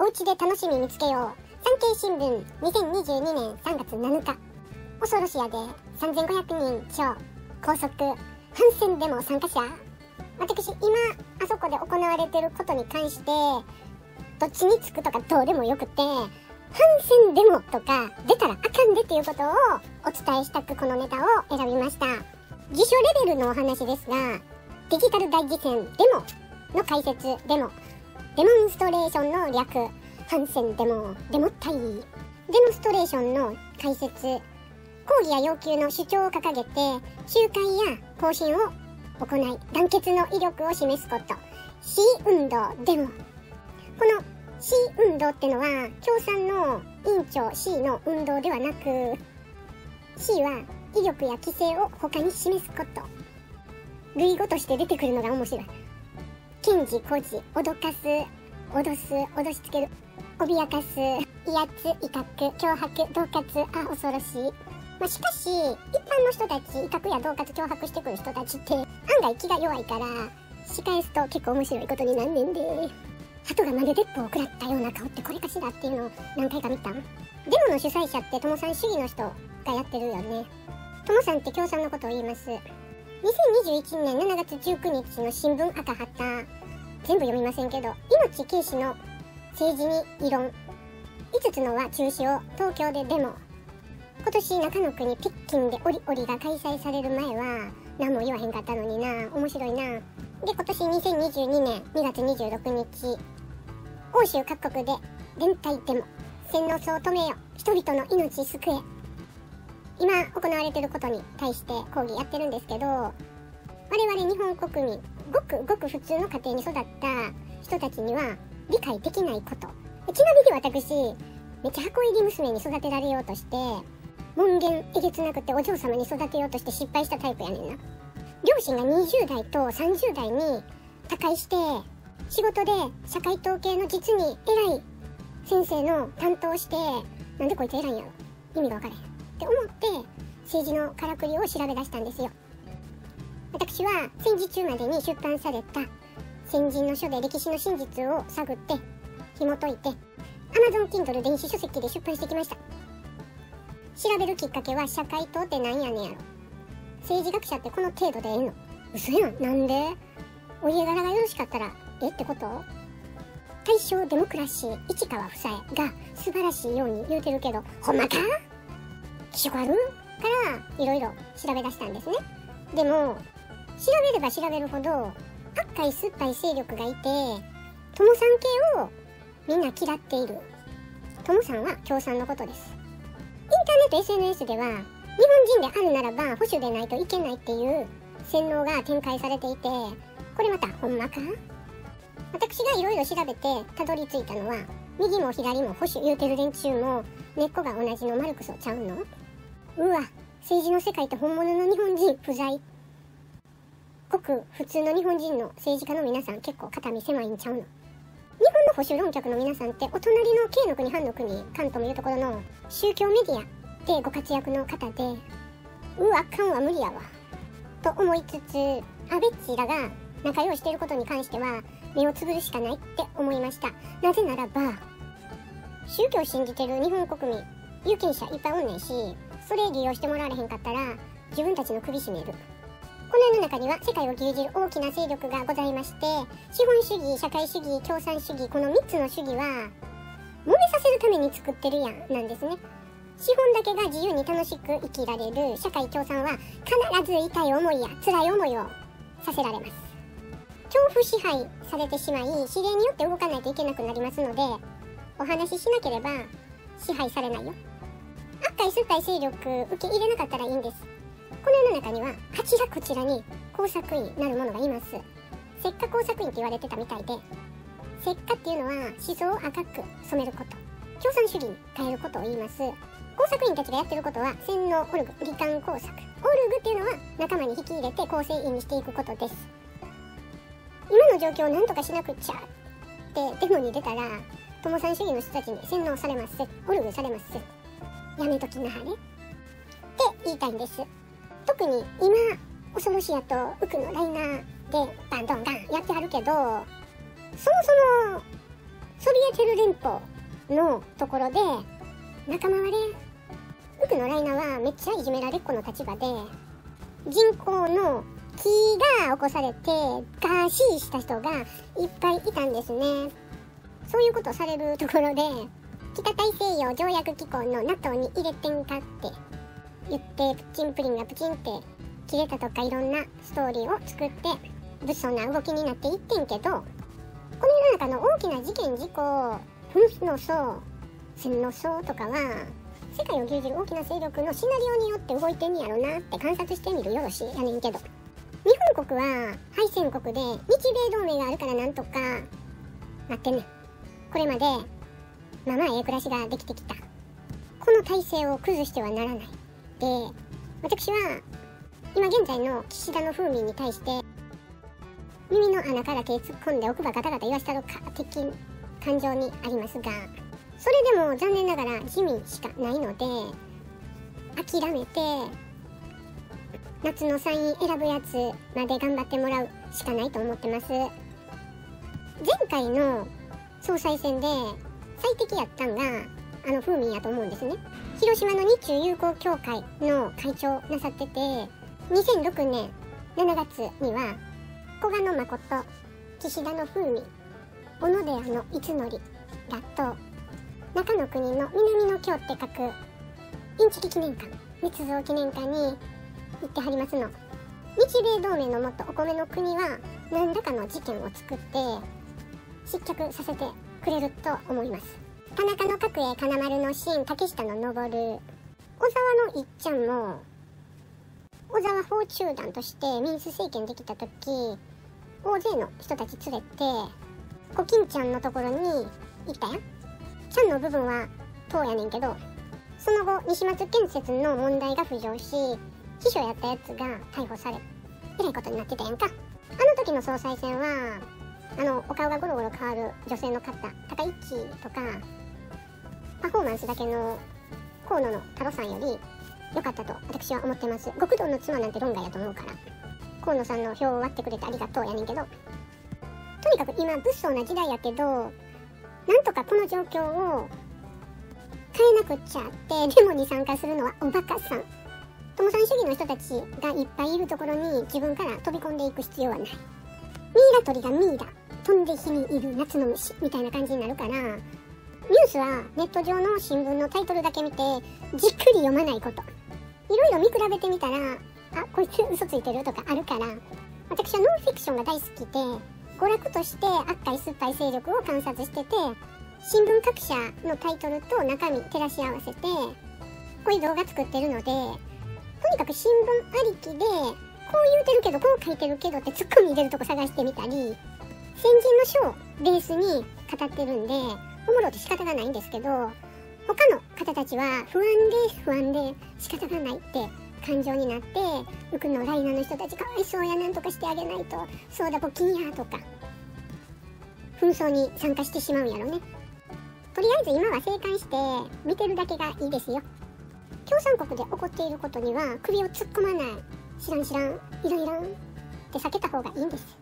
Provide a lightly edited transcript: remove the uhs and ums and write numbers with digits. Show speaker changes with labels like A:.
A: 家で楽しみ見つけよう。産経新聞2022年3月7日。オソロシアで3500人超拘束。反戦デモ参加者。私、今、あそこで行われていることに関して、どっちにつくとかどうでもよくて、反戦デモとか出たらあかんでっていうことをお伝えしたくこのネタを選びました。辞書レベルのお話ですが、デジタル大辞典デモの解説デモンストレーションの略、反戦デモ隊、デモンストレーションの解説、抗議や要求の主張を掲げて集会や行進を行い団結の威力を示すこと。 C 運動デモ。この C 運動ってのは共産の委員長 C の運動ではなく、 C は威力や規制を他に示すこと。類語として出てくるのが面白い。堅持固持、脅かす、脅す、脅しつける、脅かす、威圧、威嚇、脅迫、恫喝。恐ろしい。しかし一般の人たち、威嚇や恫喝、脅迫してくる人たちって案外気が弱いから、仕返すと結構面白いことになんねんで。鳩が豆鉄砲を食らったような顔ってこれかしらっていうのを何回か見た。デモの主催者って共産主義の人がやってるよね。共産って共産のことを言います。2021年7月19日の新聞赤旗、全部読みませんけど、命軽視の政治に異論、5つのは中止を東京でデモ。今年中野区に北京でオリオリが開催される前は何も言わへんかったのにな。面白いな。で、今年2022年2月26日、欧州各国で連帯デモ、洗脳層を止めよ、人々の命救え。今行われていることに対して抗議やってるんですけど、我々日本国民、ごくごく普通の家庭に育った人たちには理解できないこと。ちなみに私、めっちゃ箱入り娘に育てられようとして、門限えげつなくてお嬢様に育てようとして失敗したタイプやねんな。両親が20代と30代に他界して、仕事で社会統計の実に偉い先生の担当して、なんでこいつ偉いんやろ、意味が分からへんって思って政治のからくりを調べ出したんですよ。私は戦時中までに出版された先人の書で歴史の真実を探って紐解いて Amazon Kindle 電子書籍で出版してきました。調べるきっかけは、社会党ってなんやねんやろ、政治学者ってこの程度でええの、嘘やん、なんで、お家柄がよろしかったらってこと。大正デモクラシー市川夫妻が素晴らしいように言うてるけど、ほんまか気色あるからいろいろ調べ出したんですね。でも調べれば調べるほど赤い酸っぱい勢力がいて、共産系をみんな嫌っている。共産は共産のことです。インターネット SNS では、日本人であるならば保守でないといけないっていう洗脳が展開されていて、これまたほんまか。私がいろいろ調べてたどり着いたのは、右も左も保守言うてる連中も根っこが同じのマルクスちゃうの。うわ、政治の世界って本物の日本人不在。ごく普通の日本人の政治家の皆さん、結構肩身狭いんちゃうの。日本の保守論客の皆さんって、お隣の京の国藩の国、関ともいうところの宗教メディアでご活躍の方で、うわ、あかんわ、無理やわと思いつつ、安倍っちらが仲良いしていることに関しては目をつぶるしかないって思いました。なぜならば、宗教を信じてる日本国民、有権者いっぱいおんねんし、それ利用してもらわれへんかったら自分たちの首絞める。この世の中には世界を牛耳る大きな勢力がございまして、資本主義、社会主義、共産主義、この3つの主義は揉めさせるために作ってるやんなんですね。資本だけが自由に楽しく生きられる社会共産は、必ず痛い思いや辛い思いをさせられます。恐怖支配されてしまい、指令によって動かないといけなくなりますので、お話ししなければ支配されないよ。赤い酸っぱい勢力受け入れなかったらいいんです。この世の中にはあちらこちらに工作員なる者がいます。石化工作員って言われてたみたいで、石化っていうのは思想を赤く染めること、共産主義に変えることを言います。工作員たちがやってることは洗脳、オルグ、離間工作。オルグっていうのは仲間に引き入れて構成員にしていくことです。今の状況を何とかしなくっちゃってデモに出たら、共産主義の人たちに洗脳されます、オルグされます、やめときなはれって言いたいんです。特に今恐ろしやとウクのライナーでバンドンガンやってはるけど、そもそもソビエト連邦のところで仲間割れ、ウクのライナはめっちゃいじめられっ子の立場で、人工の木が起こされてガーシーした人がいっぱいいたんですね。そういうことをされるところで、北大西洋条約機構の NATO に入れてんかって言って、プッチンプリンがプチンって切れたとか、いろんなストーリーを作って物騒な動きになっていってんけど、この世の中の大きな事件事故、紛の層、戦の層とかは世界を牛耳る大きな勢力のシナリオによって動いてんやろなって観察してみるよろしやねんけど、日本国は敗戦国で日米同盟があるからなんとかなってんねん。これまでまあまあええ暮らしができてきた。この体制を崩してはならない。で、私は今現在の岸田の風味に対して耳の穴から手突っ込んで奥歯ガタガタ言わしたろか的感情にありますが、それでも残念ながら自民しかないので、諦めて夏の参院選ぶやつまで頑張ってもらうしかないと思ってます。前回の総裁選で最適やったんが風味やと思うんですね。広島の日中友好協会の会長なさってて、2006年7月には古賀誠、岸田の風味、小野寺の一則らと中野国の南の京って書くインチキ記念館、密造記念館に行ってはりますの。日米同盟のもとお米の国は何らかの事件を作って失脚させてくれると思います。田中の角栄金丸のシーン、竹下の登る、小沢のいっちゃんも小沢訪中団として民主政権できた時、大勢の人たち連れてコキンちゃんのところに行ったやん。ちゃんの部分は党やねんけど、その後西松建設の問題が浮上し、秘書やったやつが逮捕され、えらいことになってたやんか。あの時の総裁選はお顔がゴロゴロ変わる女性の方、高市とかパフォーマンスだけの河野の太郎さんより良かったと私は思ってます。極道の妻なんて論外やと思うから、河野さんの票を割ってくれてありがとうやねんけど、とにかく今物騒な時代やけど、なんとかこの状況を変えなくっちゃってデモに参加するのはおバカさん。共産主義の人たちがいっぱいいるところに自分から飛び込んでいく必要はない。ミイラ取りがミイラ、飛んで火にいる夏の虫みたいな感じになるから、ニュースはネット上の新聞のタイトルだけ見てじっくり読まないこと。いろいろ見比べてみたら、あ、こいつ嘘ついてるとかあるから、私はノンフィクションが大好きで、娯楽として悪界酸っぱい勢力を観察してて、新聞各社のタイトルと中身照らし合わせてこういう動画作ってるので、とにかく新聞ありきでこう言うてるけどこう書いてるけどってツッコミ入れるとこ探してみたり、先人の書をベースに語ってるんでおもろって仕方がないんですけど、他の方たちは不安で仕方がないって感情になって、ウクのライナーの人たちかわいそうや、なんとかしてあげないと、そうだ募金やとか紛争に参加してしまうんやろね。とりあえず今は静観して見てるだけがいいですよ。共産国で起こっていることには首を突っ込まない、知らんいらんって避けた方がいいんです。